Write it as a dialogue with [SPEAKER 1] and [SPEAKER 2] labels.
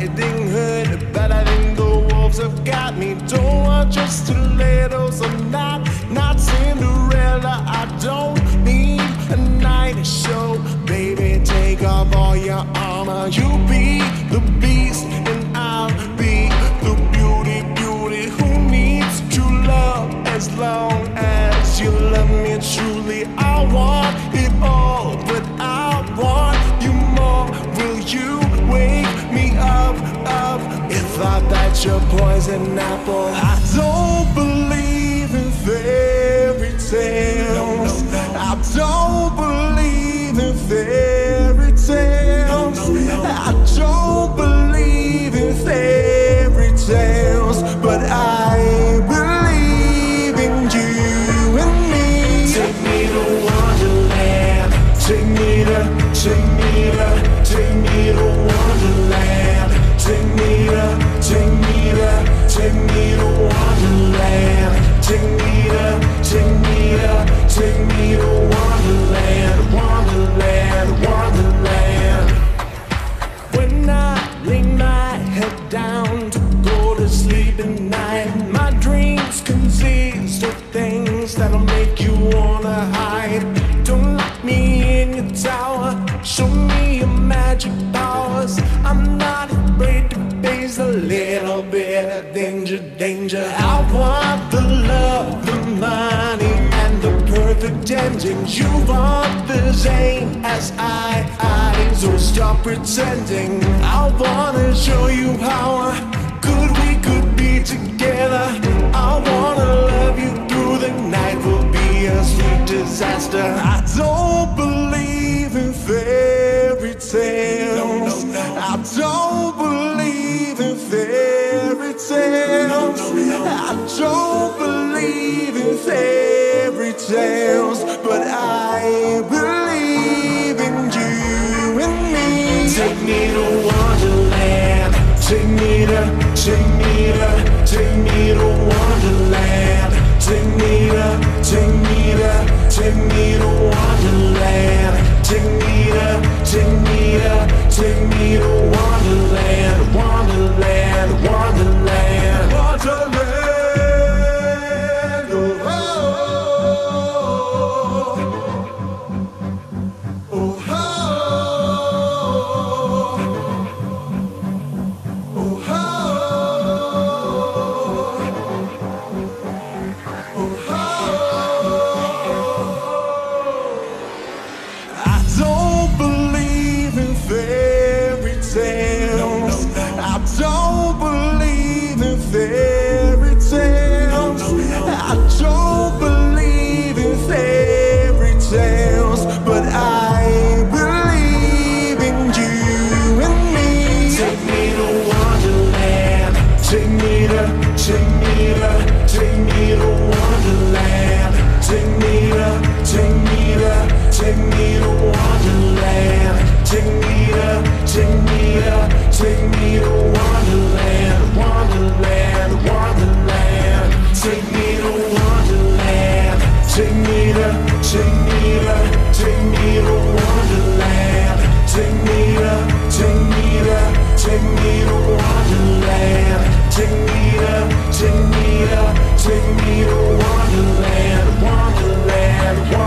[SPEAKER 1] Riding Hood, but I think the wolves have got me. Don't want your stilettos, I'm not Cinderella. I don't need a night show. Baby, take off all your armor. You be the beast and I'll be the beauty who needs true love. As long as you love me truly, I want it all, but I want you more. Will you wake me up? If I bite your poison apple, I don't believe in fairy tales. I don't believe in fairy tales. I don't believe in fairy tales, but I believe in you and me. Take me to Wonderland. Take me to Wonderland. Take me to Wonderland. Take me to Wonderland. Wonderland. When I lay my head down to go to sleep at night, my dreams consist of things that'll make you wanna hide. Don't lock me in your tower, show me your magic powers. I'm not afraid to face a little bit of danger. I want the love, the money, and the perfect ending. You want the same as I, so stop pretending. I wanna show you how good we could be together. I wanna love you through the night. We'll be a sweet disaster. I don't believe in fairy tales. I don't believe in fairy tales. I don't believe in fairy tales, but I believe in you and me. Take me to Wonderland. Take me to Wonderland. Take me to Wonderland. Take me to Wonderland. Wonderland. Take me to Wonderland.